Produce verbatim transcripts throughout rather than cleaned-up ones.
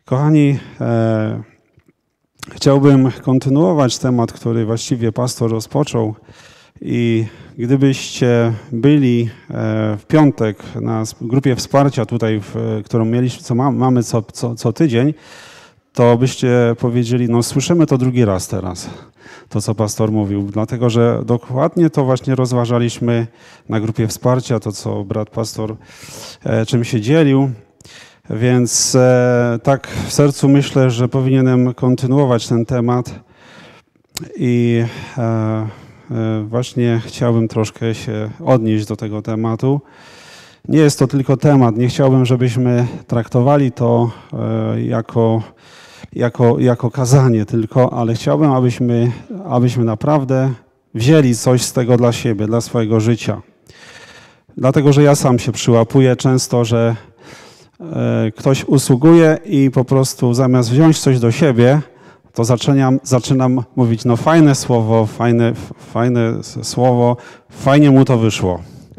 Kochani, e, chciałbym kontynuować temat, który właściwie pastor rozpoczął i gdybyście byli e, w piątek na grupie wsparcia tutaj, w, którą mieliśmy, co ma, mamy co, co, co tydzień, to byście powiedzieli, no słyszymy to drugi raz teraz, to co pastor mówił, dlatego że dokładnie to właśnie rozważaliśmy na grupie wsparcia, to co brat pastor e, czym się dzielił. Więc e, tak w sercu myślę, że powinienem kontynuować ten temat i e, e, właśnie chciałbym troszkę się odnieść do tego tematu. Nie jest to tylko temat, nie chciałbym, żebyśmy traktowali to e, jako, jako, jako kazanie tylko, ale chciałbym, abyśmy, abyśmy naprawdę wzięli coś z tego dla siebie, dla swojego życia. Dlatego, że ja sam się przyłapuję często, że ktoś usługuje i po prostu zamiast wziąć coś do siebie, to zaczynam, zaczynam mówić, no fajne słowo, fajne, fajne słowo, fajnie mu to wyszło.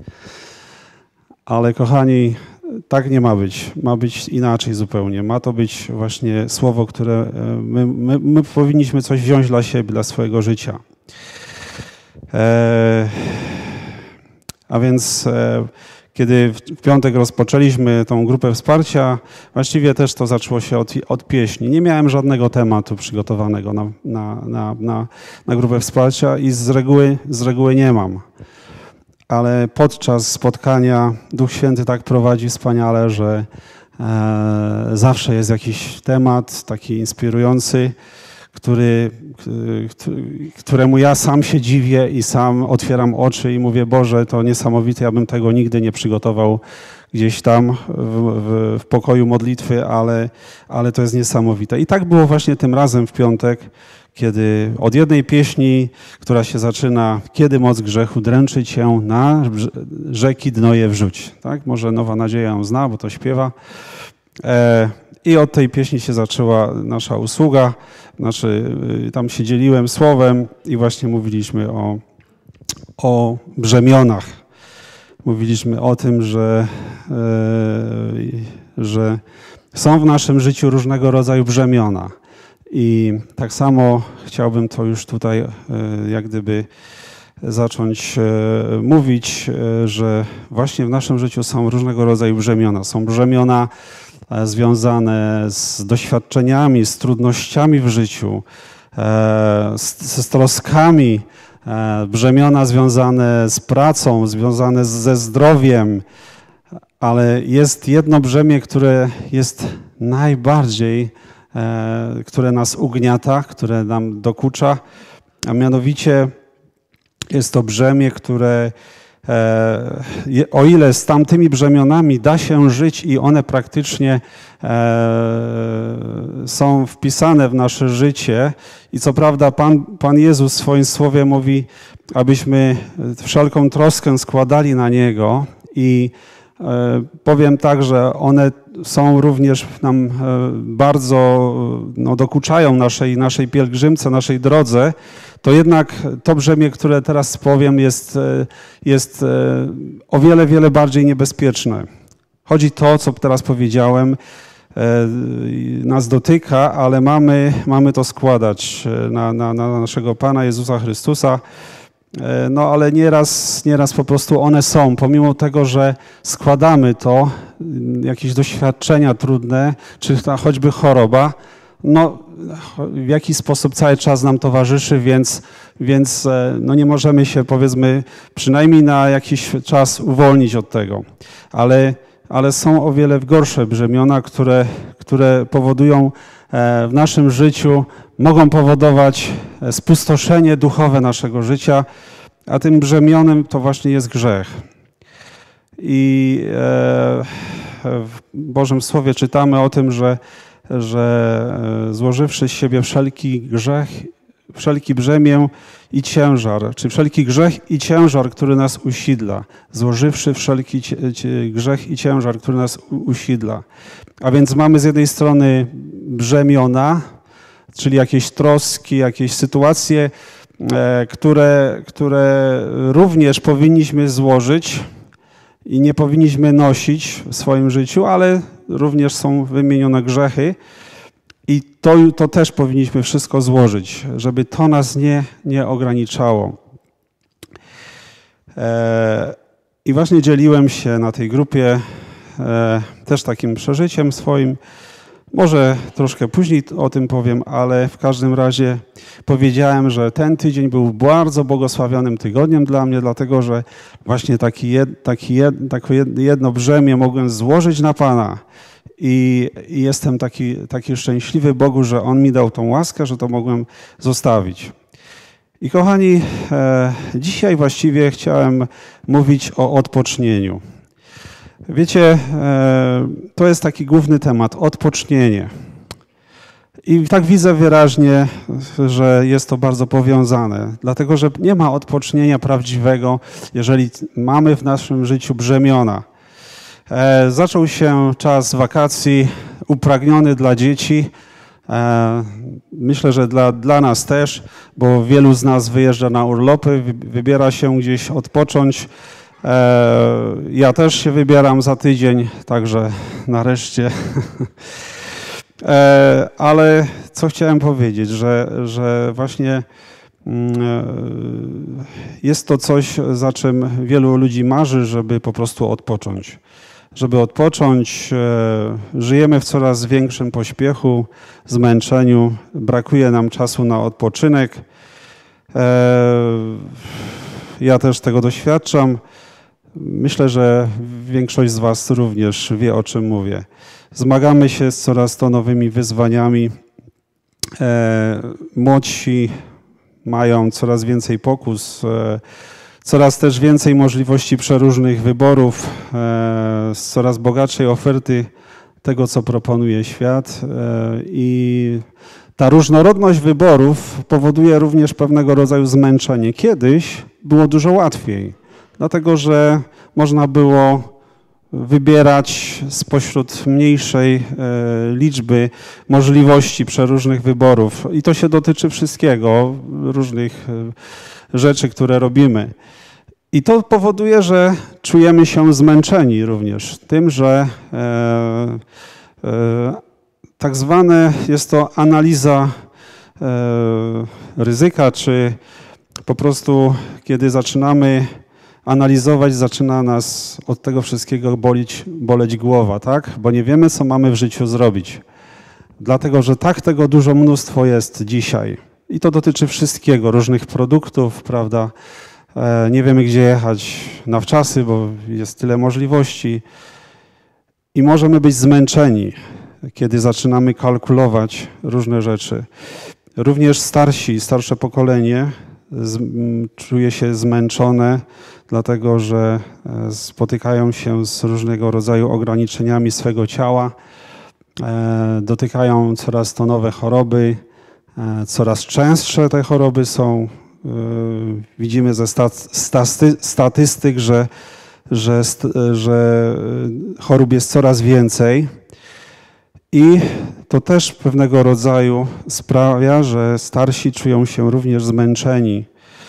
Ale kochani, tak nie ma być. Ma być inaczej zupełnie. Ma to być właśnie słowo, które my, my, my powinniśmy coś wziąć dla siebie, dla swojego życia. E, a więc e, kiedy w piątek rozpoczęliśmy tą grupę wsparcia, właściwie też to zaczęło się od, od pieśni. Nie miałem żadnego tematu przygotowanego na, na, na, na, na grupę wsparcia i z reguły, z reguły nie mam. Ale podczas spotkania Duch Święty tak prowadzi wspaniale, że e, zawsze jest jakiś temat taki inspirujący, który, któremu ja sam się dziwię i sam otwieram oczy i mówię, Boże, to niesamowite, ja bym tego nigdy nie przygotował gdzieś tam w, w, w pokoju modlitwy, ale, ale to jest niesamowite. I tak było właśnie tym razem w piątek, kiedy od jednej pieśni, która się zaczyna, kiedy moc grzechu dręczy cię, na rzeki dno je wrzuć. Tak? Może Nowa Nadzieja ją zna, bo to śpiewa. E, I od tej pieśni się zaczęła nasza usługa. Znaczy, tam się dzieliłem słowem i właśnie mówiliśmy o, o brzemionach. Mówiliśmy o tym, że, e, że są w naszym życiu różnego rodzaju brzemiona. I tak samo chciałbym to już tutaj e, jak gdyby zacząć e, mówić, e, że właśnie w naszym życiu są różnego rodzaju brzemiona. Są brzemiona związane z doświadczeniami, z trudnościami w życiu, z, z troskami, brzemiona związane z pracą, związane ze zdrowiem, ale jest jedno brzemię, które jest najbardziej, które nas ugniata, które nam dokucza, a mianowicie jest to brzemię, które o ile z tamtymi brzemionami da się żyć i one praktycznie są wpisane w nasze życie i co prawda Pan, Pan Jezus w swoim słowie mówi, abyśmy wszelką troskę składali na Niego i powiem tak, że one są również nam bardzo, no, dokuczają naszej, naszej pielgrzymce, naszej drodze, to jednak to brzemię, które teraz powiem, jest, jest o wiele, wiele bardziej niebezpieczne. Chodzi to, co teraz powiedziałem, nas dotyka, ale mamy, mamy to składać na, na, na naszego Pana Jezusa Chrystusa. No ale nieraz, nieraz po prostu one są, pomimo tego, że składamy to, jakieś doświadczenia trudne, czy ta choćby choroba, no w jakiś sposób cały czas nam towarzyszy, więc, więc no nie możemy się, powiedzmy, przynajmniej na jakiś czas uwolnić od tego. Ale, ale są o wiele gorsze brzemiona, które, które powodują w naszym życiu, mogą powodować spustoszenie duchowe naszego życia, a tym brzemionem to właśnie jest grzech. I w Bożym Słowie czytamy o tym, że, że złożywszy z siebie wszelki grzech, wszelki brzemię i ciężar, czy wszelki grzech i ciężar, który nas usidla, złożywszy wszelki grzech i ciężar, który nas usidla. A więc mamy z jednej strony brzemiona, czyli jakieś troski, jakieś sytuacje, które, które również powinniśmy złożyć i nie powinniśmy nosić w swoim życiu, ale również są wymienione grzechy. I to, to też powinniśmy wszystko złożyć, żeby to nas nie, nie ograniczało. E, I właśnie dzieliłem się na tej grupie e, też takim przeżyciem swoim. Może troszkę później o tym powiem, ale w każdym razie powiedziałem, że ten tydzień był bardzo błogosławionym tygodniem dla mnie, dlatego że właśnie taki jed, taki jed, takie jedno brzemię mogłem złożyć na Pana. I, i jestem taki, taki szczęśliwy Bogu, że On mi dał tą łaskę, że to mogłem zostawić. I kochani, e, dzisiaj właściwie chciałem mówić o odpocznieniu. Wiecie, e, to jest taki główny temat, odpocznienie. I tak widzę wyraźnie, że jest to bardzo powiązane, dlatego że nie ma odpocznienia prawdziwego, jeżeli mamy w naszym życiu brzemiona. E, zaczął się czas wakacji upragniony dla dzieci. E, myślę, że dla, dla nas też, bo wielu z nas wyjeżdża na urlopy, wybiera się gdzieś odpocząć. E, ja też się wybieram za tydzień, także nareszcie. e, ale co chciałem powiedzieć, że, że właśnie jest to coś, za czym wielu ludzi marzy, żeby po prostu odpocząć. Żeby odpocząć, żyjemy w coraz większym pośpiechu, zmęczeniu, brakuje nam czasu na odpoczynek. Ja też tego doświadczam. Myślę, że większość z Was również wie, o czym mówię. Zmagamy się z coraz to nowymi wyzwaniami. Młodsi mają coraz więcej pokus, coraz też więcej możliwości przeróżnych wyborów, z coraz bogatszej oferty tego, co proponuje świat. I ta różnorodność wyborów powoduje również pewnego rodzaju zmęczenie. Kiedyś było dużo łatwiej, dlatego że można było wybierać spośród mniejszej liczby możliwości przeróżnych wyborów. I to się dotyczy wszystkiego, różnych rzeczy, które robimy. I to powoduje, że czujemy się zmęczeni również tym, że e, e, tak zwane jest to analiza e, ryzyka, czy po prostu kiedy zaczynamy analizować, zaczyna nas od tego wszystkiego bolić, boleć głowa, tak? Bo nie wiemy, co mamy w życiu zrobić. Dlatego, że tak tego dużo mnóstwo jest dzisiaj. I to dotyczy wszystkiego, różnych produktów, prawda? E, nie wiemy, gdzie jechać na wczasy, bo jest tyle możliwości. I możemy być zmęczeni, kiedy zaczynamy kalkulować różne rzeczy. Również starsi, starsze pokolenie z, m, czuje się zmęczone, dlatego że spotykają się z różnego rodzaju ograniczeniami swego ciała, dotykają coraz to nowe choroby, coraz częstsze te choroby są. Widzimy ze statystyk, że, że, że chorób jest coraz więcej i to też pewnego rodzaju sprawia, że starsi czują się również zmęczeni.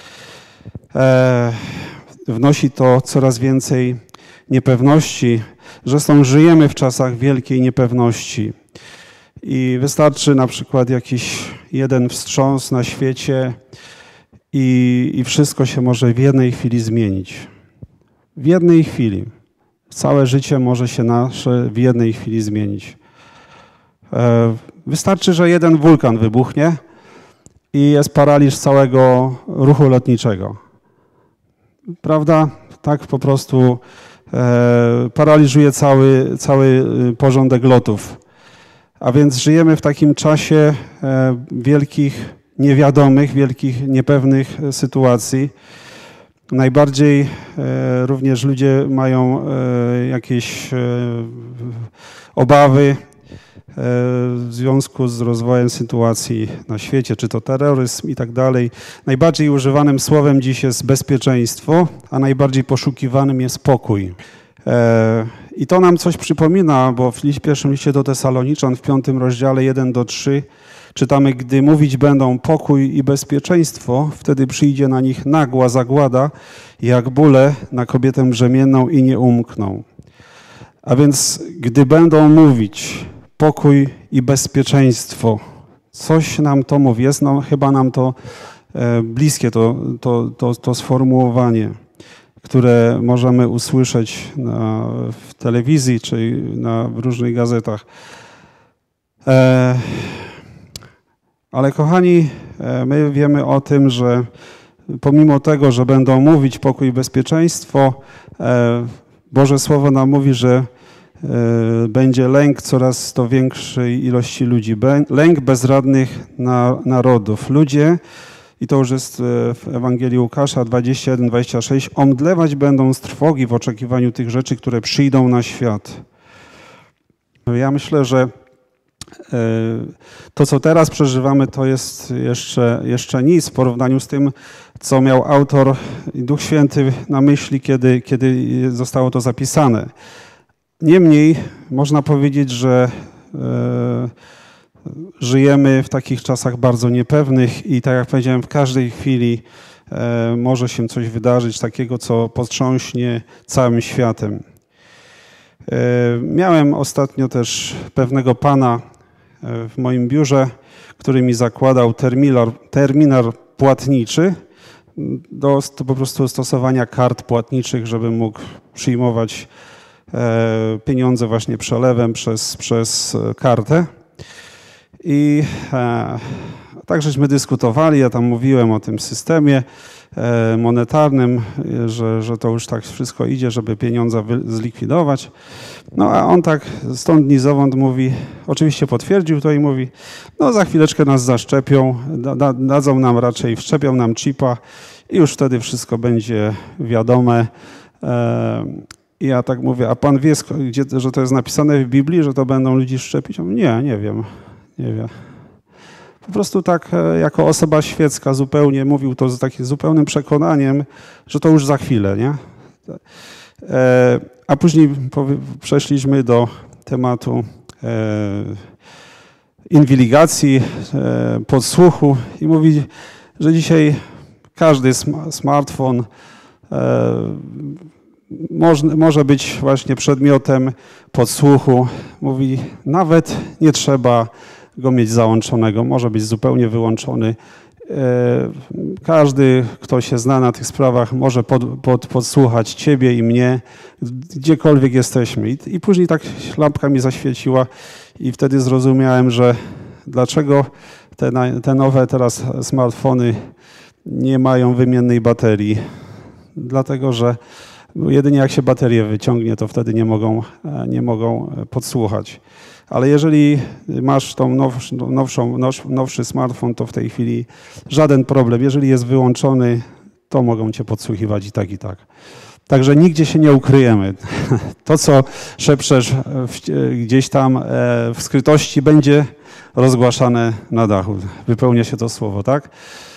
Wnosi to coraz więcej niepewności. Zresztą żyjemy w czasach wielkiej niepewności i wystarczy na przykład jakiś jeden wstrząs na świecie i, i wszystko się może w jednej chwili zmienić. W jednej chwili. Całe życie może się nasze w jednej chwili zmienić. Wystarczy, że jeden wulkan wybuchnie i jest paraliż całego ruchu lotniczego. Prawda? Tak po prostu e, paraliżuje cały, cały porządek lotów. A więc żyjemy w takim czasie e, wielkich niewiadomych, wielkich niepewnych sytuacji. Najbardziej e, również ludzie mają e, jakieś e, obawy w związku z rozwojem sytuacji na świecie, czy to terroryzm i tak dalej. Najbardziej używanym słowem dziś jest bezpieczeństwo, a najbardziej poszukiwanym jest pokój. I to nam coś przypomina, bo w pierwszym liście do Tesaloniczan w piątym rozdziale jeden do trzech czytamy, gdy mówić będą pokój i bezpieczeństwo, wtedy przyjdzie na nich nagła zagłada, jak bóle na kobietę brzemienną i nie umkną. A więc gdy będą mówić pokój i bezpieczeństwo. Coś nam to mówi, jest no, chyba nam to e, bliskie, to, to, to, to sformułowanie, które możemy usłyszeć na, w telewizji czy na, w różnych gazetach. E, ale kochani, e, my wiemy o tym, że pomimo tego, że będą mówić pokój i bezpieczeństwo, e, Boże Słowo nam mówi, że będzie lęk coraz to większej ilości ludzi. Lęk bezradnych narodów. Ludzie, i to już jest w Ewangelii Łukasza dwadzieścia jeden dwadzieścia sześć, omdlewać będą z trwogi w oczekiwaniu tych rzeczy, które przyjdą na świat. Ja myślę, że to, co teraz przeżywamy, to jest jeszcze, jeszcze nic w porównaniu z tym, co miał autor i Duch Święty na myśli, kiedy, kiedy zostało to zapisane. Niemniej można powiedzieć, że e, żyjemy w takich czasach bardzo niepewnych i tak jak powiedziałem, w każdej chwili e, może się coś wydarzyć takiego, co potrząśnie całym światem. E, miałem ostatnio też pewnego pana w moim biurze, który mi zakładał terminal, terminal płatniczy do, do po prostu stosowania kart płatniczych, żeby mógł przyjmować pieniądze właśnie przelewem przez, przez kartę. I e, tak żeśmy dyskutowali, ja tam mówiłem o tym systemie e, monetarnym, że, że to już tak wszystko idzie, żeby pieniądze zlikwidować. No a on tak stąd ni zowąd mówi, oczywiście potwierdził to i mówi, no za chwileczkę nas zaszczepią, da, dadzą nam raczej, wszczepią nam chipa i już wtedy wszystko będzie wiadome. E, I ja tak mówię, a pan wie, gdzie, że to jest napisane w Biblii, że to będą ludzi szczepić? On, nie, nie wiem, nie wiem. Po prostu tak jako osoba świecka zupełnie mówił to z takim zupełnym przekonaniem, że to już za chwilę, nie? A później przeszliśmy do tematu inwigilacji, podsłuchu i mówi, że dzisiaj każdy smartfon Może, może być właśnie przedmiotem podsłuchu. Mówi, nawet nie trzeba go mieć załączonego, może być zupełnie wyłączony. Każdy, kto się zna na tych sprawach, może pod, pod, podsłuchać ciebie i mnie, gdziekolwiek jesteśmy. I, I później tak lampka mi zaświeciła i wtedy zrozumiałem, że dlaczego te, te nowe teraz smartfony nie mają wymiennej baterii. Dlatego, że jedynie jak się baterię wyciągnie, to wtedy nie mogą, nie mogą podsłuchać. Ale jeżeli masz tą nowszą, nowszą, nowszy smartfon, to w tej chwili żaden problem. Jeżeli jest wyłączony, to mogą cię podsłuchiwać i tak, i tak. Także nigdzie się nie ukryjemy. To, co szepczesz gdzieś tam w skrytości, będzie rozgłaszane na dachu. Wypełnia się to słowo, tak?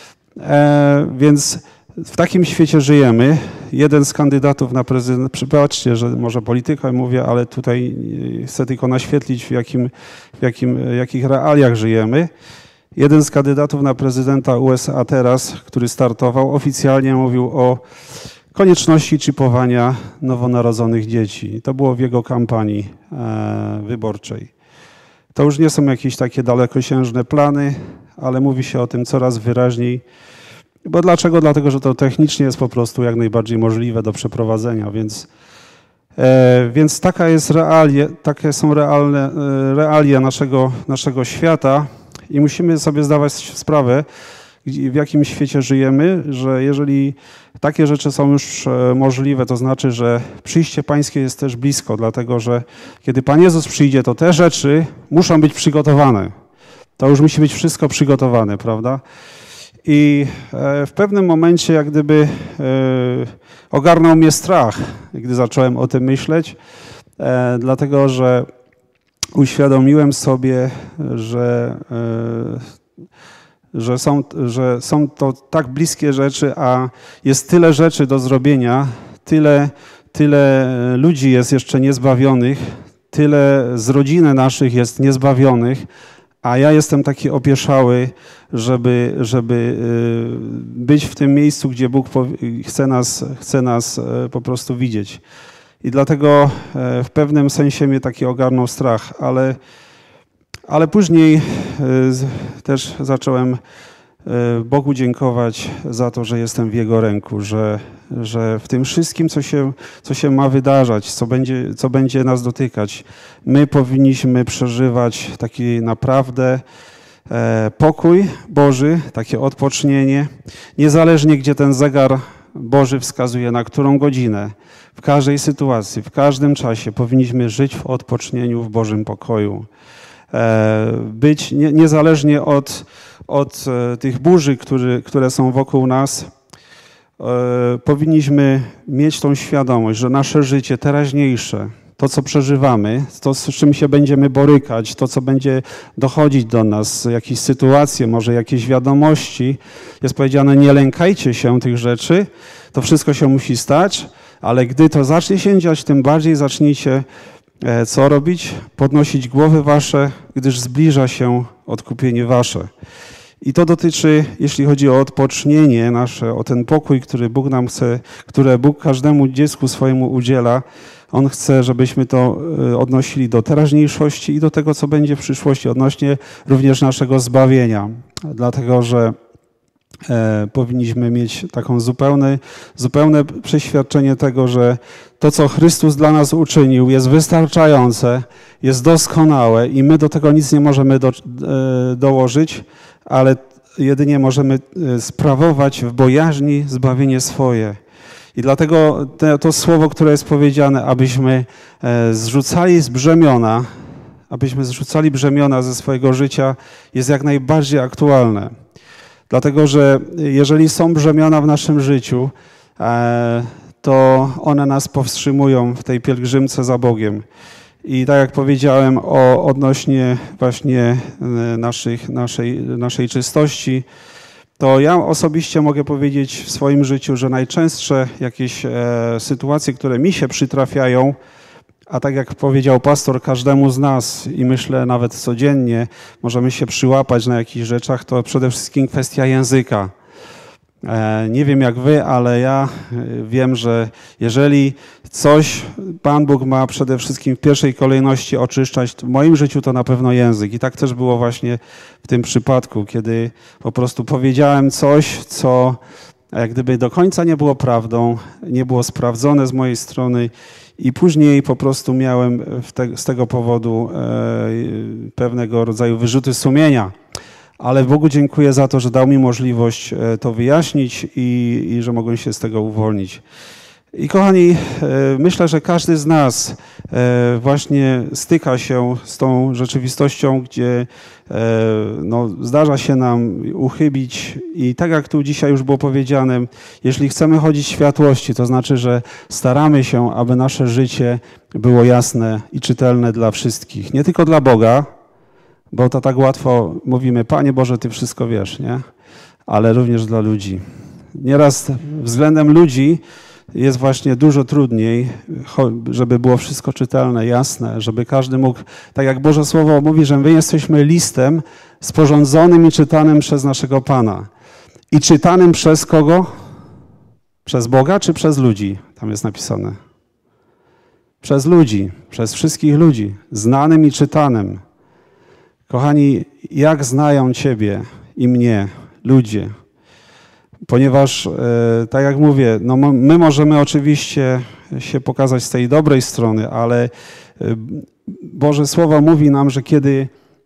Więc w takim świecie żyjemy. Jeden z kandydatów na prezydenta, przypatrzcie, że może politykę mówię, ale tutaj chcę tylko naświetlić, w, jakim, w jakim, jakich realiach żyjemy. Jeden z kandydatów na prezydenta U S A teraz, który startował, oficjalnie mówił o konieczności czipowania nowonarodzonych dzieci. To było w jego kampanii e, wyborczej. To już nie są jakieś takie dalekosiężne plany, ale mówi się o tym coraz wyraźniej. Bo dlaczego? Dlatego, że to technicznie jest po prostu jak najbardziej możliwe do przeprowadzenia, więc, e, więc taka jest realie, takie są realne, e, realia naszego, naszego świata i musimy sobie zdawać sprawę, w jakim świecie żyjemy, że jeżeli takie rzeczy są już możliwe, to znaczy, że przyjście Pańskie jest też blisko, dlatego że kiedy Pan Jezus przyjdzie, to te rzeczy muszą być przygotowane. To już musi być wszystko przygotowane, prawda? I w pewnym momencie jak gdyby ogarnął mnie strach, gdy zacząłem o tym myśleć, dlatego że uświadomiłem sobie, że, że, są, że są to tak bliskie rzeczy, a jest tyle rzeczy do zrobienia, tyle, tyle ludzi jest jeszcze niezbawionych, tyle z rodziny naszych jest niezbawionych, a ja jestem taki opieszały, żeby, żeby być w tym miejscu, gdzie Bóg chce nas, chce nas po prostu widzieć. I dlatego w pewnym sensie mnie taki ogarnął strach, ale Ale później też zacząłem Bogu dziękować za to, że jestem w Jego ręku, że, że w tym wszystkim, co się, co się ma wydarzać, co będzie, co będzie nas dotykać, my powinniśmy przeżywać taki naprawdę pokój Boży, takie odpocznienie, niezależnie gdzie ten zegar Boży wskazuje, na którą godzinę, w każdej sytuacji, w każdym czasie powinniśmy żyć w odpocznieniu, w Bożym pokoju. Być nie, niezależnie od, od tych burzy, który, które są wokół nas, powinniśmy mieć tą świadomość, że nasze życie teraźniejsze, to co przeżywamy, to z czym się będziemy borykać, to co będzie dochodzić do nas, jakieś sytuacje, może jakieś wiadomości, jest powiedziane, nie lękajcie się tych rzeczy, to wszystko się musi stać, ale gdy to zacznie się dziać, tym bardziej zacznijcie co robić? Podnosić głowy wasze, gdyż zbliża się odkupienie wasze. I to dotyczy, jeśli chodzi o odpocznienie nasze, o ten pokój, który Bóg nam chce, które Bóg każdemu dziecku swojemu udziela. On chce, żebyśmy to odnosili do teraźniejszości i do tego, co będzie w przyszłości, odnośnie również naszego zbawienia. Dlatego, że E, powinniśmy mieć taką zupełne, zupełne przeświadczenie tego, że to, co Chrystus dla nas uczynił, jest wystarczające, jest doskonałe i my do tego nic nie możemy do, e, dołożyć, ale jedynie możemy sprawować w bojaźni zbawienie swoje. I dlatego te, to słowo, które jest powiedziane, abyśmy e, zrzucali z brzemiona, abyśmy zrzucali brzemiona ze swojego życia, jest jak najbardziej aktualne. Dlatego, że jeżeli są brzemiona w naszym życiu, to one nas powstrzymują w tej pielgrzymce za Bogiem. I tak jak powiedziałem o odnośnie właśnie naszych, naszej, naszej czystości, to ja osobiście mogę powiedzieć w swoim życiu, że najczęstsze jakieś sytuacje, które mi się przytrafiają, a tak jak powiedział pastor, każdemu z nas i myślę nawet codziennie możemy się przyłapać na jakichś rzeczach, to przede wszystkim kwestia języka. Nie wiem jak wy, ale ja wiem, że jeżeli coś Pan Bóg ma przede wszystkim w pierwszej kolejności oczyszczać, w moim życiu to na pewno język. I tak też było właśnie w tym przypadku, kiedy po prostu powiedziałem coś, co jak gdyby do końca nie było prawdą, nie było sprawdzone z mojej strony i później po prostu miałem te, z tego powodu e, pewnego rodzaju wyrzuty sumienia. Ale Bogu dziękuję za to, że dał mi możliwość to wyjaśnić i, i że mogłem się z tego uwolnić. I kochani, myślę, że każdy z nas właśnie styka się z tą rzeczywistością, gdzie no, zdarza się nam uchybić i tak jak tu dzisiaj już było powiedziane, jeśli chcemy chodzić w światłości, to znaczy, że staramy się, aby nasze życie było jasne i czytelne dla wszystkich, nie tylko dla Boga, bo to tak łatwo mówimy, Panie Boże, Ty wszystko wiesz, nie? Ale również dla ludzi. Nieraz względem ludzi jest właśnie dużo trudniej, żeby było wszystko czytelne, jasne, żeby każdy mógł, tak jak Boże Słowo mówi, że my jesteśmy listem sporządzonym i czytanym przez naszego Pana. I czytanym przez kogo? Przez Boga czy przez ludzi? Tam jest napisane. Przez ludzi, przez wszystkich ludzi, znanym i czytanym. Kochani, jak znają Ciebie i mnie ludzie? Ponieważ, e, tak jak mówię, no my możemy oczywiście się pokazać z tej dobrej strony, ale e, Boże Słowo mówi nam, że kiedy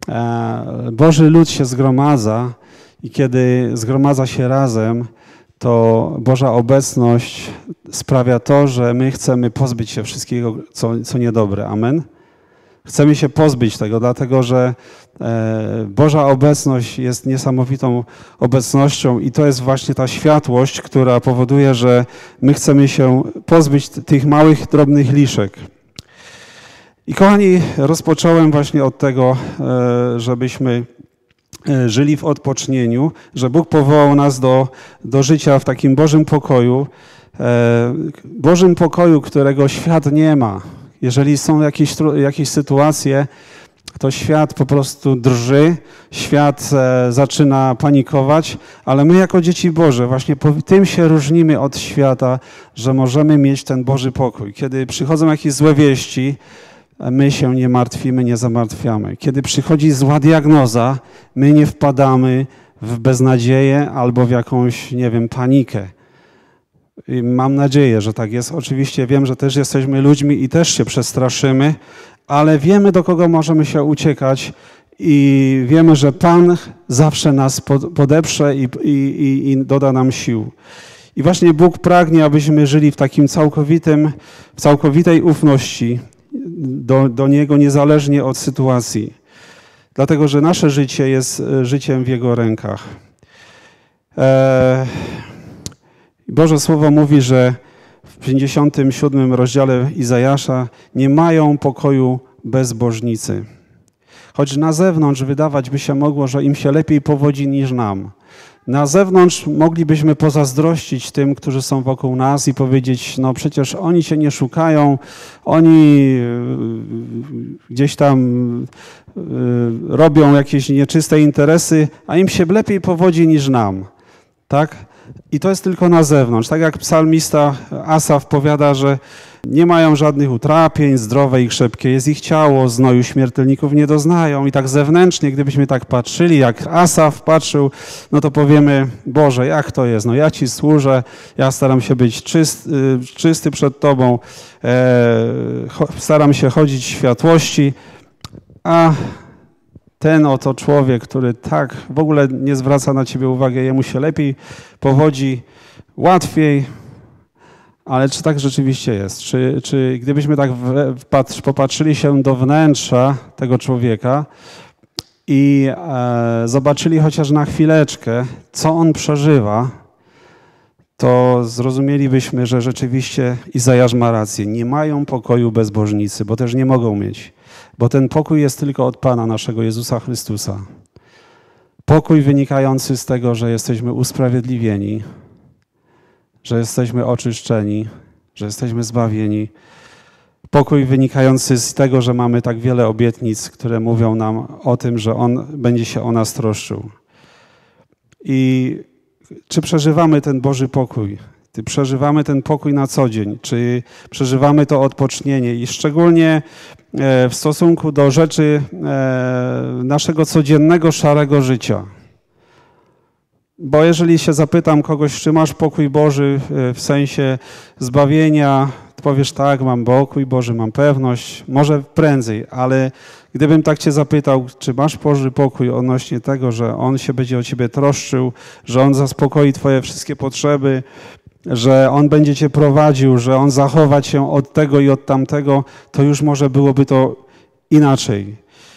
e, Boży lud się zgromadza i kiedy zgromadza się razem, to Boża obecność sprawia to, że my chcemy pozbyć się wszystkiego, co, co niedobre. Amen? Chcemy się pozbyć tego, dlatego że Boża obecność jest niesamowitą obecnością i to jest właśnie ta światłość, która powoduje, że my chcemy się pozbyć tych małych, drobnych liszek. I kochani, rozpocząłem właśnie od tego, żebyśmy żyli w odpocznieniu, że Bóg powołał nas do, do życia w takim Bożym pokoju, Bożym pokoju, którego świat nie ma. Jeżeli są jakieś, jakieś sytuacje, to świat po prostu drży, świat e, zaczyna panikować, ale my jako dzieci Boże właśnie po tym się różnimy od świata, że możemy mieć ten Boży pokój. Kiedy przychodzą jakieś złe wieści, my się nie martwimy, nie zamartwiamy. Kiedy przychodzi zła diagnoza, my nie wpadamy w beznadzieję albo w jakąś, nie wiem, panikę. I mam nadzieję, że tak jest. Oczywiście wiem, że też jesteśmy ludźmi i też się przestraszymy, ale wiemy, do kogo możemy się uciekać i wiemy, że Pan zawsze nas podeprze i, i, i doda nam sił. I właśnie Bóg pragnie, abyśmy żyli w takim całkowitym, w całkowitej ufności do, do Niego, niezależnie od sytuacji. Dlatego, że nasze życie jest życiem w Jego rękach. E... Boże Słowo mówi, że w pięćdziesiątym siódmym rozdziale Izajasza nie mają pokoju bezbożnicy. Choć na zewnątrz wydawać by się mogło, że im się lepiej powodzi niż nam. Na zewnątrz moglibyśmy pozazdrościć tym, którzy są wokół nas i powiedzieć, no przecież oni Cię nie szukają, oni gdzieś tam robią jakieś nieczyste interesy, a im się lepiej powodzi niż nam. Tak? I to jest tylko na zewnątrz. Tak jak psalmista Asaf powiada, że nie mają żadnych utrapień, zdrowe i krzepkie jest ich ciało, znoju śmiertelników nie doznają. I tak zewnętrznie, gdybyśmy tak patrzyli, jak Asaf patrzył, no to powiemy, Boże, jak to jest? No ja Ci służę, ja staram się być czysty, czysty przed Tobą, e, staram się chodzić w światłości, a ten oto człowiek, który tak w ogóle nie zwraca na Ciebie uwagi, jemu się lepiej powodzi, łatwiej, ale czy tak rzeczywiście jest? Czy, czy gdybyśmy tak wpatrz, popatrzyli się do wnętrza tego człowieka i e, zobaczyli chociaż na chwileczkę, co on przeżywa, to zrozumielibyśmy, że rzeczywiście Izajasz ma rację. Nie mają pokoju bezbożnicy, bo też nie mogą mieć. Bo ten pokój jest tylko od Pana naszego Jezusa Chrystusa. Pokój wynikający z tego, że jesteśmy usprawiedliwieni, że jesteśmy oczyszczeni, że jesteśmy zbawieni. Pokój wynikający z tego, że mamy tak wiele obietnic, które mówią nam o tym, że On będzie się o nas troszczył. I czy przeżywamy ten Boży pokój? Czy przeżywamy ten pokój na co dzień? Czy przeżywamy to odpocznienie? I szczególnie w stosunku do rzeczy naszego codziennego, szarego życia. Bo jeżeli się zapytam kogoś, czy masz pokój Boży w sensie zbawienia, to powiesz tak, mam pokój Boży, mam pewność, może prędzej, ale gdybym tak Cię zapytał, czy masz Boży pokój odnośnie tego, że On się będzie o Ciebie troszczył, że On zaspokoi Twoje wszystkie potrzeby, że On będzie Cię prowadził, że On zachowa Cię od tego i od tamtego, to już może byłoby to inaczej.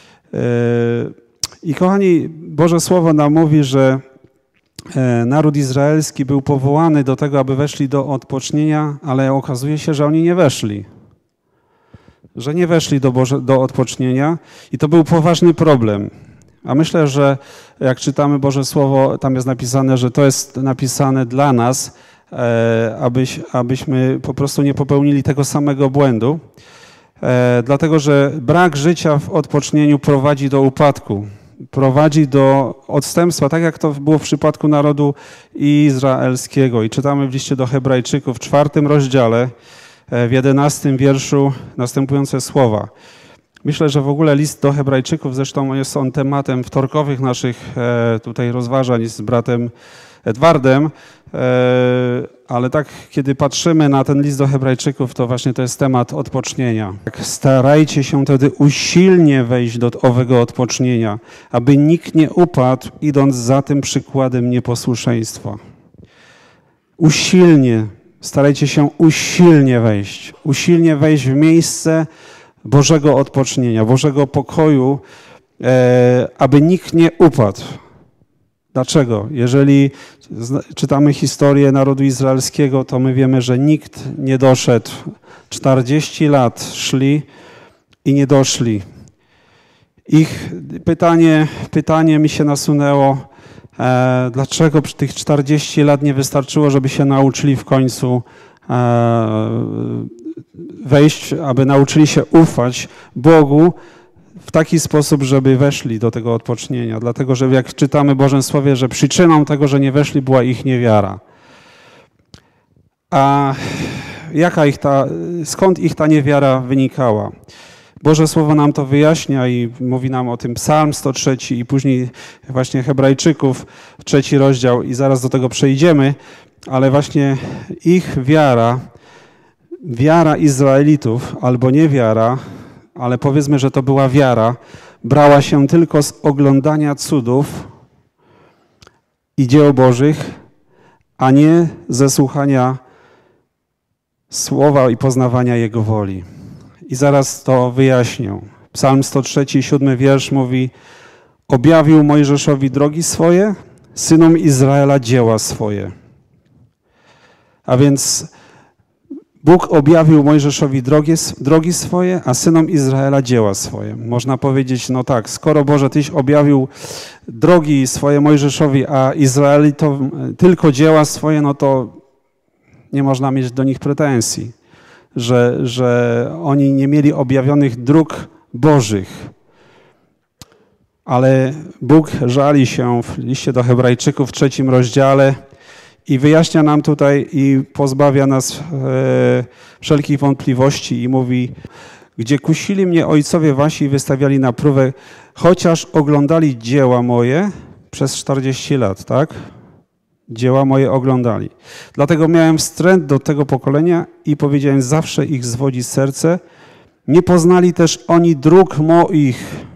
I kochani, Boże Słowo nam mówi, że naród izraelski był powołany do tego, aby weszli do odpocznienia, ale okazuje się, że oni nie weszli. Że nie weszli do, Boże, do odpocznienia i to był poważny problem. A myślę, że jak czytamy Boże Słowo, tam jest napisane, że to jest napisane dla nas, abyś, abyśmy po prostu nie popełnili tego samego błędu, dlatego że brak życia w odpocznieniu prowadzi do upadku. Prowadzi do odstępstwa, tak jak to było w przypadku narodu izraelskiego. I czytamy w liście do Hebrajczyków w czwartym rozdziale, w jedenastym wierszu następujące słowa. Myślę, że w ogóle list do Hebrajczyków, zresztą jest on tematem wtorkowych naszych tutaj rozważań z bratem Edwardem, ale tak kiedy patrzymy na ten list do Hebrajczyków, to właśnie to jest temat odpocznienia. Starajcie się wtedy usilnie wejść do owego odpocznienia, aby nikt nie upadł, idąc za tym przykładem nieposłuszeństwa. Usilnie, starajcie się usilnie wejść, usilnie wejść w miejsce Bożego odpocznienia, Bożego pokoju, aby nikt nie upadł. Dlaczego? Jeżeli czytamy historię narodu izraelskiego, to my wiemy, że nikt nie doszedł. czterdzieści lat szli i nie doszli. Ich pytanie, pytanie mi się nasunęło, e, dlaczego przy tych czterdziestu lat nie wystarczyło, żeby się nauczyli w końcu e, wejść, aby nauczyli się ufać Bogu, w taki sposób, żeby weszli do tego odpocznienia. Dlatego, że jak czytamy w Bożym Słowie, że przyczyną tego, że nie weszli, była ich niewiara. A jaka ich ta, skąd ich ta niewiara wynikała? Boże Słowo nam to wyjaśnia i mówi nam o tym Psalm sto trzy i później właśnie Hebrajczyków, trzeci rozdział i zaraz do tego przejdziemy, ale właśnie ich wiara, wiara Izraelitów, albo nie wiara, ale powiedzmy, że to była wiara, brała się tylko z oglądania cudów i dzieł Bożych, a nie ze słuchania Słowa i poznawania Jego woli. I zaraz to wyjaśnię. Psalm sto trzy, siódmy wiersz mówi: objawił Mojżeszowi drogi swoje, synom Izraela dzieła swoje. A więc Bóg objawił Mojżeszowi drogi, drogi swoje, a synom Izraela dzieła swoje. Można powiedzieć, no tak, skoro Boże, Tyś objawił drogi swoje Mojżeszowi, a Izraelitom tylko dzieła swoje, no to nie można mieć do nich pretensji, że, że oni nie mieli objawionych dróg Bożych. Ale Bóg żali się w liście do Hebrajczyków w trzecim rozdziale i wyjaśnia nam tutaj i pozbawia nas e, wszelkich wątpliwości i mówi: gdzie kusili mnie ojcowie wasi i wystawiali na próbę, chociaż oglądali dzieła moje przez czterdzieści lat, tak? Dzieła moje oglądali. Dlatego miałem wstręt do tego pokolenia i powiedziałem: zawsze ich zwodzi serce. Nie poznali też oni dróg moich.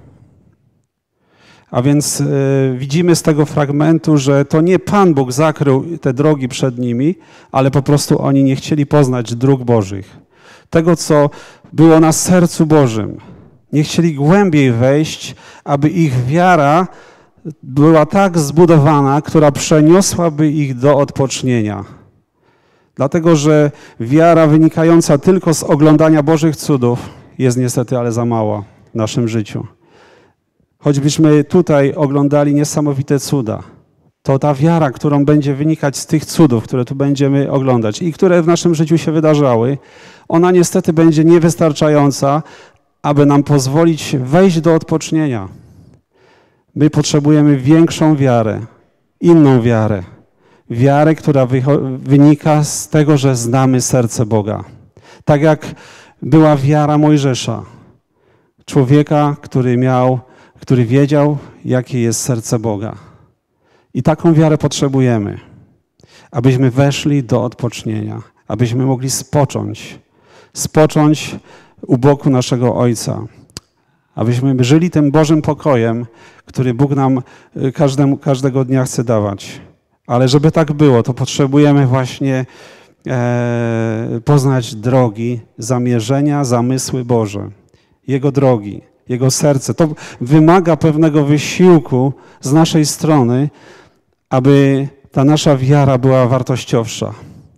A więc y, widzimy z tego fragmentu, że to nie Pan Bóg zakrył te drogi przed nimi, ale po prostu oni nie chcieli poznać dróg Bożych. Tego, co było na sercu Bożym. Nie chcieli głębiej wejść, aby ich wiara była tak zbudowana, która przeniosłaby ich do odpocznienia. Dlatego, że wiara wynikająca tylko z oglądania Bożych cudów jest niestety ale za mała w naszym życiu. Choćbyśmy tutaj oglądali niesamowite cuda, to ta wiara, którą będzie wynikać z tych cudów, które tu będziemy oglądać i które w naszym życiu się wydarzały, ona niestety będzie niewystarczająca, aby nam pozwolić wejść do odpocznienia. My potrzebujemy większą wiarę, inną wiarę. Wiarę, która wynika z tego, że znamy serce Boga. Tak jak była wiara Mojżesza, człowieka, który miał, który wiedział, jakie jest serce Boga. I taką wiarę potrzebujemy, abyśmy weszli do odpocznienia, abyśmy mogli spocząć, spocząć u boku naszego Ojca, abyśmy żyli tym Bożym pokojem, który Bóg nam każdemu, każdego dnia chce dawać. Ale żeby tak było, to potrzebujemy właśnie e, poznać drogi, zamierzenia, zamysły Boże. Jego drogi, Jego serce. To wymaga pewnego wysiłku z naszej strony, aby ta nasza wiara była wartościowsza.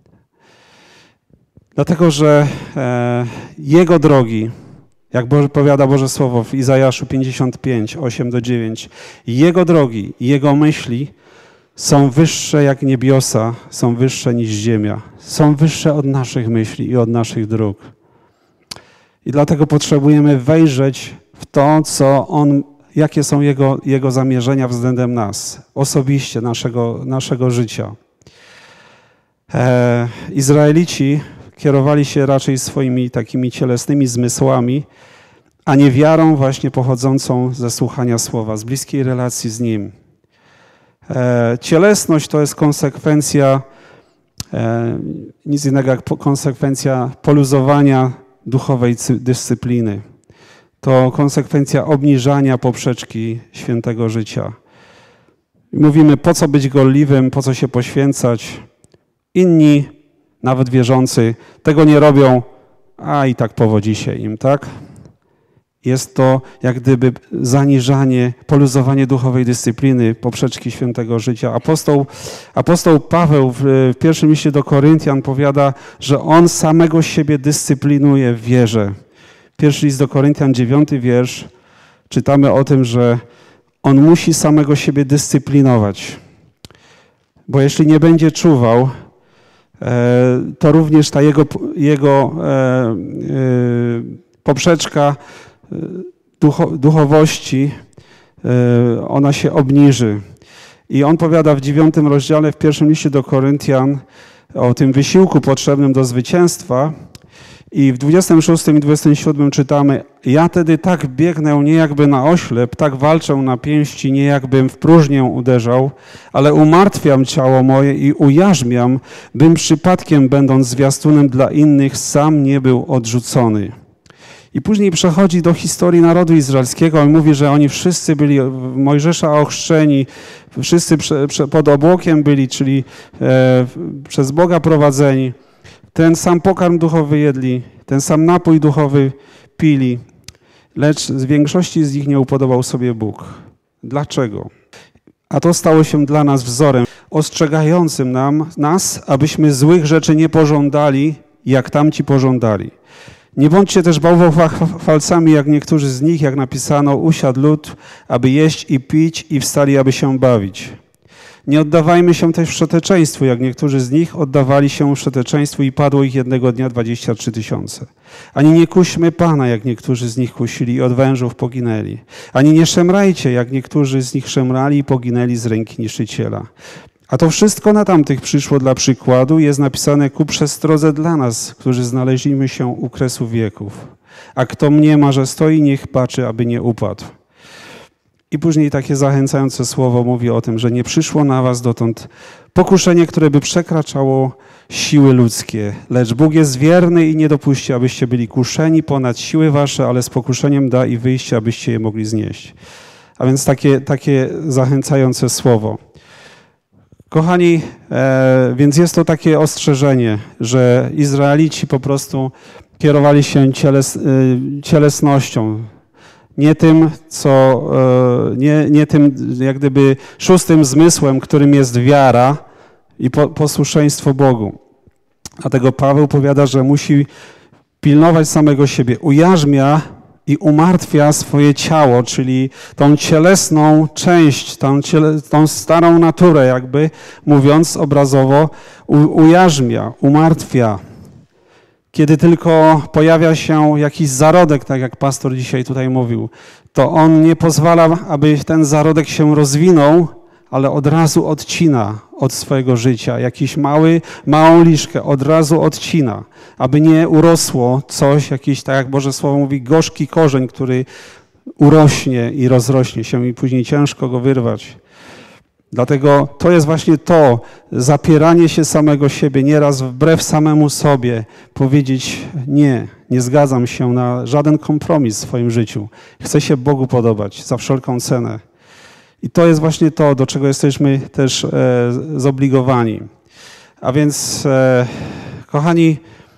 Dlatego, że e, Jego drogi, jak powiada Boże Słowo w Izajaszu pięćdziesiąt pięć, osiem do dziewięć, Jego drogi, Jego myśli są wyższe jak niebiosa, są wyższe niż ziemia. Są wyższe od naszych myśli i od naszych dróg. I dlatego potrzebujemy wejrzeć w to, co On, jakie są Jego, Jego zamierzenia względem nas, osobiście, naszego, naszego życia. E, Izraelici kierowali się raczej swoimi takimi cielesnymi zmysłami, a nie wiarą właśnie pochodzącą ze słuchania Słowa, z bliskiej relacji z Nim. E, cielesność to jest konsekwencja, e, nic innego jak konsekwencja poluzowania duchowej dyscypliny. To konsekwencja obniżania poprzeczki świętego życia. Mówimy, po co być gorliwym, po co się poświęcać. Inni, nawet wierzący, tego nie robią, a i tak powodzi się im, tak? Jest to jak gdyby zaniżanie, poluzowanie duchowej dyscypliny, poprzeczki świętego życia. Apostoł, apostoł Paweł w pierwszym liście do Koryntian powiada, że on samego siebie dyscyplinuje w wierze. Pierwszy list do Koryntian, dziewiąty wiersz, czytamy o tym, że on musi samego siebie dyscyplinować. Bo jeśli nie będzie czuwał, to również ta jego, jego poprzeczka duchowości, ona się obniży. I on powiada w dziewiątym rozdziale, w pierwszym liście do Koryntian o tym wysiłku potrzebnym do zwycięstwa I w dwudziestym szóstym i dwudziestym siódmym czytamy: ja tedy tak biegnę, nie jakby na oślep, tak walczę na pięści, nie jakbym w próżnię uderzał, ale umartwiam ciało moje i ujarzmiam, bym przypadkiem, będąc zwiastunem dla innych, sam nie był odrzucony. I później przechodzi do historii narodu izraelskiego i mówi, że oni wszyscy byli Mojżesza ochrzczeni, wszyscy prze, prze, pod obłokiem byli, czyli e, przez Boga prowadzeni. Ten sam pokarm duchowy jedli, ten sam napój duchowy pili, lecz z większości z nich nie upodobał sobie Bóg. Dlaczego? A to stało się dla nas wzorem ostrzegającym nam, nas, abyśmy złych rzeczy nie pożądali, jak tamci pożądali. Nie bądźcie też bałwochwalcami, jak niektórzy z nich, jak napisano, usiadł lud, aby jeść i pić i wstali, aby się bawić. Nie oddawajmy się też wszeteczeństwu, jak niektórzy z nich oddawali się wszeteczeństwu i padło ich jednego dnia dwadzieścia trzy tysiące. Ani nie kuśmy Pana, jak niektórzy z nich kusili i od wężów poginęli. Ani nie szemrajcie, jak niektórzy z nich szemrali i poginęli z ręki niszczyciela. A to wszystko na tamtych przyszło dla przykładu i jest napisane ku przestrodze dla nas, którzy znaleźliśmy się u kresu wieków. A kto mniema, że stoi, niech baczy, aby nie upadł. I później takie zachęcające słowo mówi o tym, że nie przyszło na was dotąd pokuszenie, które by przekraczało siły ludzkie. Lecz Bóg jest wierny i nie dopuści, abyście byli kuszeni ponad siły wasze, ale z pokuszeniem da i wyjście, abyście je mogli znieść. A więc takie, takie zachęcające słowo. Kochani, e, więc jest to takie ostrzeżenie, że Izraelici po prostu kierowali się cieles, e, cielesnością. Nie tym, co, e, nie, nie tym jak gdyby szóstym zmysłem, którym jest wiara i po, posłuszeństwo Bogu. Dlatego Paweł powiada, że musi pilnować samego siebie, ujarzmia i umartwia swoje ciało, czyli tą cielesną część, tą, ciele, tą starą naturę, jakby mówiąc obrazowo, u, ujarzmia, umartwia. Kiedy tylko pojawia się jakiś zarodek, tak jak pastor dzisiaj tutaj mówił, to on nie pozwala, aby ten zarodek się rozwinął, ale od razu odcina od swojego życia. Jakiś mały, małą liszkę od razu odcina, aby nie urosło coś, jakiś, tak jak Boże Słowo mówi, gorzki korzeń, który urośnie i rozrośnie się i później ciężko go wyrwać. Dlatego to jest właśnie to, zapieranie się samego siebie, nieraz wbrew samemu sobie, powiedzieć nie, nie zgadzam się na żaden kompromis w swoim życiu. Chcę się Bogu podobać za wszelką cenę. I to jest właśnie to, do czego jesteśmy też e, zobligowani. A więc, e, kochani,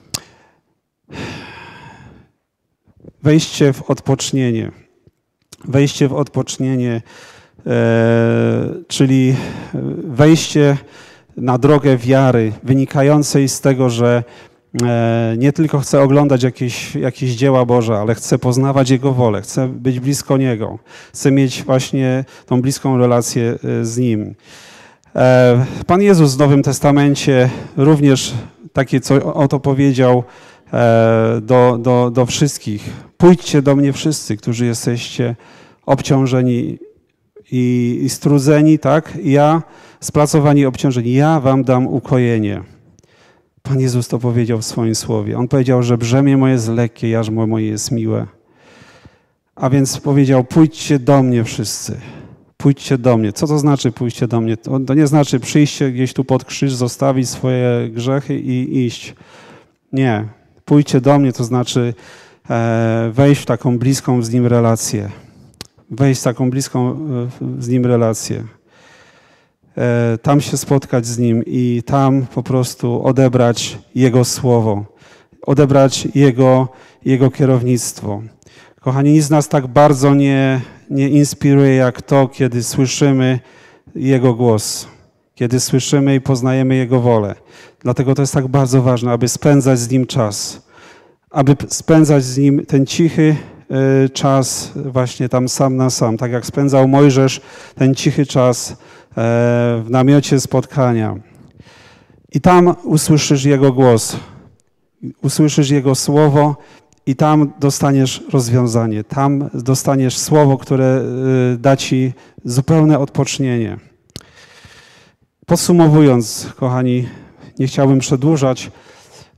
wejście w odpocznienie. Wejście w odpocznienie, e, czyli wejście na drogę wiary, wynikającej z tego, że e, nie tylko chcę oglądać jakieś, jakieś dzieła Boże, ale chcę poznawać Jego wolę, chcę być blisko Niego, chcę mieć właśnie tą bliską relację z Nim. E, Pan Jezus w Nowym Testamencie również takie co oto powiedział e, do, do, do wszystkich. Pójdźcie do mnie wszyscy, którzy jesteście obciążeni i, i strudzeni, tak? Ja, spracowani i obciążeni, ja wam dam ukojenie. Pan Jezus to powiedział w swoim słowie. On powiedział, że brzemię moje jest lekkie, jarzmo moje jest miłe. A więc powiedział, pójdźcie do mnie wszyscy. Pójdźcie do mnie. Co to znaczy pójdźcie do mnie? To, to nie znaczy przyjście gdzieś tu pod krzyż, zostawić swoje grzechy i iść. Nie. Pójdźcie do mnie to znaczy e, wejść w taką bliską z Nim relację. Wejść w taką bliską e, z Nim relację. E, tam się spotkać z Nim i tam po prostu odebrać Jego słowo. Odebrać Jego, Jego kierownictwo. Kochani, nic nas tak bardzo nie, nie inspiruje jak to, kiedy słyszymy Jego głos, kiedy słyszymy i poznajemy Jego wolę. Dlatego to jest tak bardzo ważne, aby spędzać z Nim czas, aby spędzać z Nim ten cichy y, czas właśnie tam sam na sam, tak jak spędzał Mojżesz ten cichy czas y, w namiocie spotkania. I tam usłyszysz Jego głos, usłyszysz Jego słowo, i tam dostaniesz rozwiązanie, tam dostaniesz słowo, które da ci zupełne odpocznienie. Podsumowując, kochani, nie chciałbym przedłużać,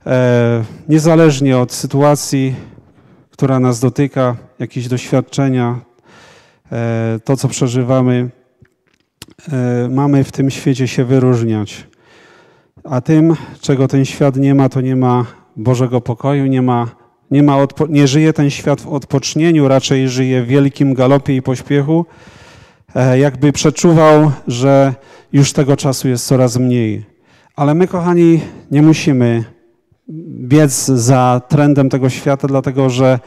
e, niezależnie od sytuacji, która nas dotyka, jakieś doświadczenia, e, to co przeżywamy, e, mamy w tym świecie się wyróżniać. A tym, czego ten świat nie ma, to nie ma Bożego pokoju, nie ma, nie ma odpo- nie żyje ten świat w odpocznieniu, raczej żyje w wielkim galopie i pośpiechu, e, jakby przeczuwał, że już tego czasu jest coraz mniej. Ale my, kochani, nie musimy biec za trendem tego świata, dlatego że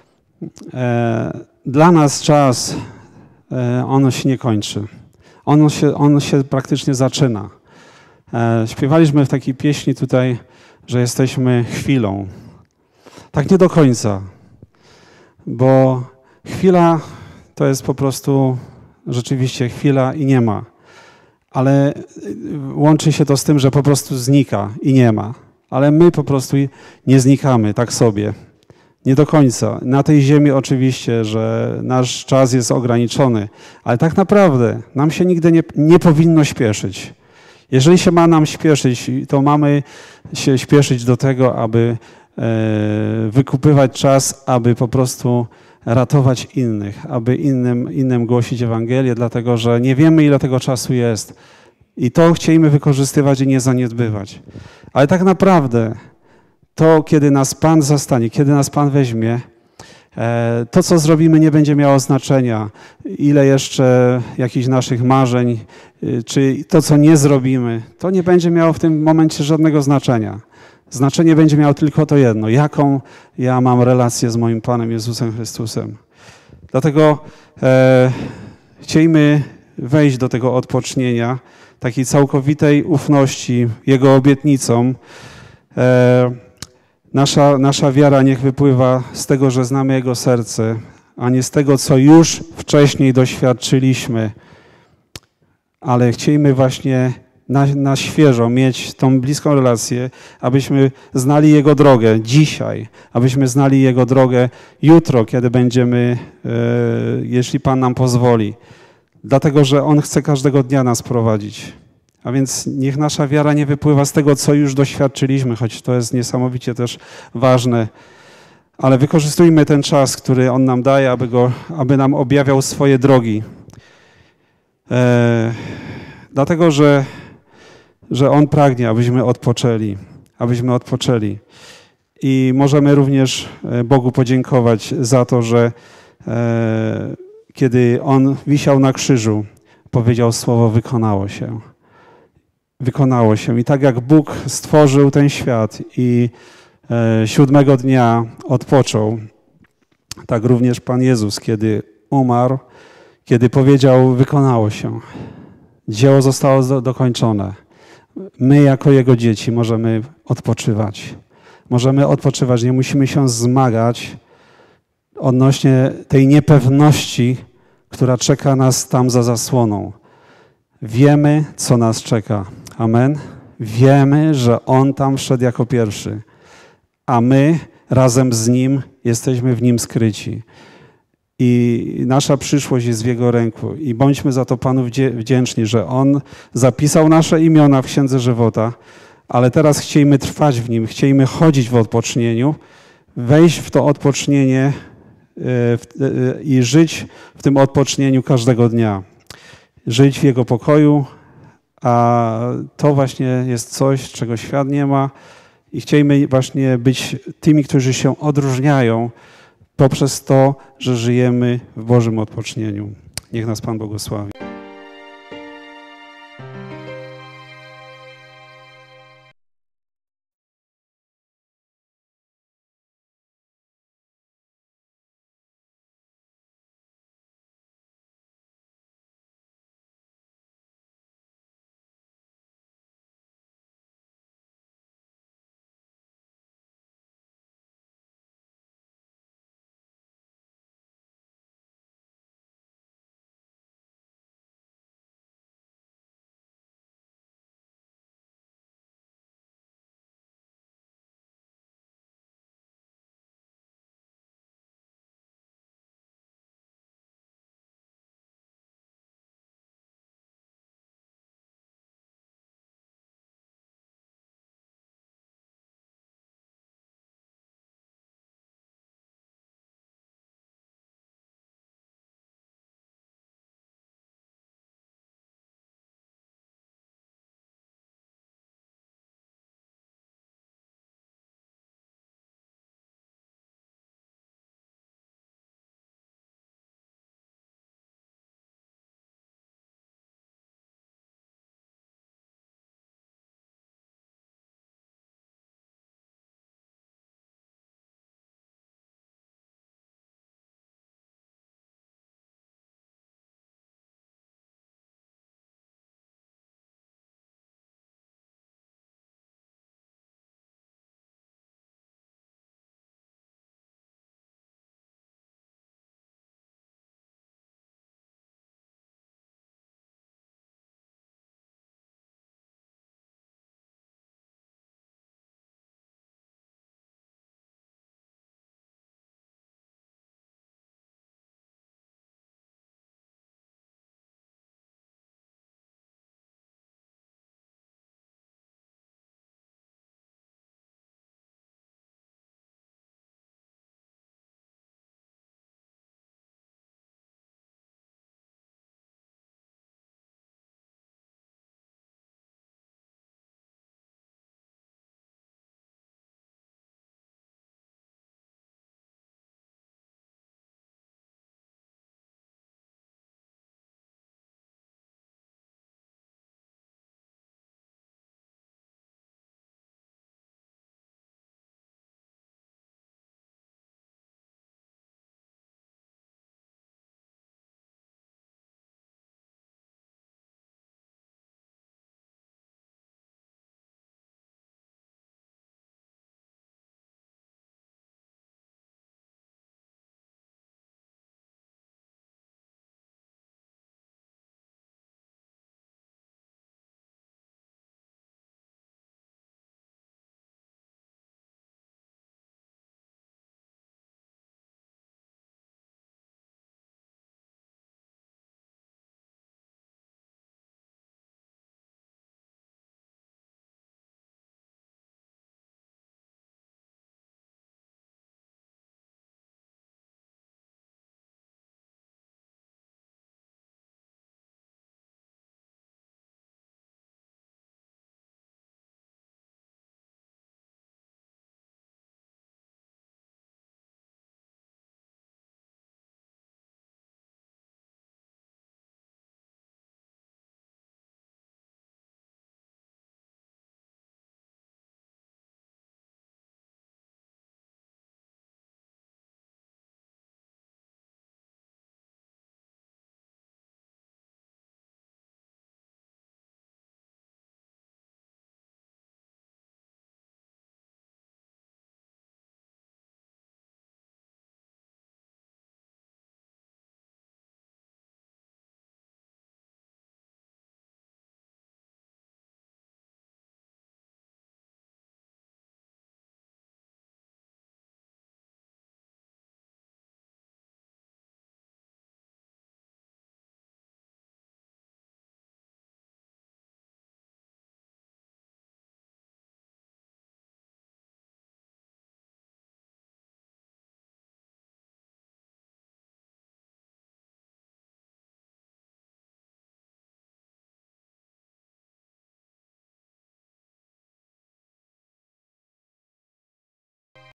e, dla nas czas, e, on się nie kończy. On się, on się praktycznie zaczyna. E, śpiewaliśmy w takiej pieśni tutaj, że jesteśmy chwilą. Tak nie do końca, bo chwila to jest po prostu rzeczywiście chwila i nie ma. Ale łączy się to z tym, że po prostu znika i nie ma. Ale my po prostu nie znikamy tak sobie. Nie do końca. Na tej ziemi oczywiście, że nasz czas jest ograniczony, ale tak naprawdę nam się nigdy nie, nie powinno śpieszyć. Jeżeli się ma nam śpieszyć, to mamy się śpieszyć do tego, aby e, wykupywać czas, aby po prostu ratować innych, aby innym, innym głosić Ewangelię, dlatego że nie wiemy, ile tego czasu jest. I to chcielibyśmy wykorzystywać i nie zaniedbywać. Ale tak naprawdę to, kiedy nas Pan zastanie, kiedy nas Pan weźmie, to, co zrobimy, nie będzie miało znaczenia. Ile jeszcze jakichś naszych marzeń, czy to, co nie zrobimy, to nie będzie miało w tym momencie żadnego znaczenia. Znaczenie będzie miało tylko to jedno. Jaką ja mam relację z moim Panem Jezusem Chrystusem. Dlatego e, chcielibyśmy wejść do tego odpocznienia, takiej całkowitej ufności Jego obietnicom. E, nasza, nasza wiara niech wypływa z tego, że znamy Jego serce, a nie z tego, co już wcześniej doświadczyliśmy. Ale chcielibyśmy właśnie na, na świeżo mieć tą bliską relację, abyśmy znali Jego drogę dzisiaj, abyśmy znali Jego drogę jutro, kiedy będziemy, e, jeśli Pan nam pozwoli. Dlatego, że On chce każdego dnia nas prowadzić. A więc niech nasza wiara nie wypływa z tego, co już doświadczyliśmy, choć to jest niesamowicie też ważne. Ale wykorzystujmy ten czas, który On nam daje, aby, go, aby nam objawiał swoje drogi. E, dlatego, że, że On pragnie, abyśmy odpoczęli. Abyśmy odpoczęli. I możemy również Bogu podziękować za to, że e, kiedy On wisiał na krzyżu, powiedział słowo wykonało się. Wykonało się. I tak jak Bóg stworzył ten świat i e, siódmego dnia odpoczął, tak również Pan Jezus, kiedy umarł, kiedy powiedział wykonało się. Dzieło zostało do, dokończone. My jako Jego dzieci możemy odpoczywać. Możemy odpoczywać, nie musimy się zmagać odnośnie tej niepewności, która czeka nas tam za zasłoną. Wiemy, co nas czeka. Amen. Wiemy, że On tam wszedł jako pierwszy, a my razem z Nim jesteśmy w Nim skryci. I nasza przyszłość jest w Jego ręku. I bądźmy za to Panu wdzięczni, że On zapisał nasze imiona w Księdze Żywota, ale teraz chcielibyśmy trwać w Nim, chcielibyśmy chodzić w odpocznieniu, wejść w to odpocznienie i żyć w tym odpocznieniu każdego dnia. Żyć w Jego pokoju, a to właśnie jest coś, czego świat nie ma i chcielibyśmy właśnie być tymi, którzy się odróżniają poprzez to, że żyjemy w Bożym odpocznieniu. Niech nas Pan błogosławi.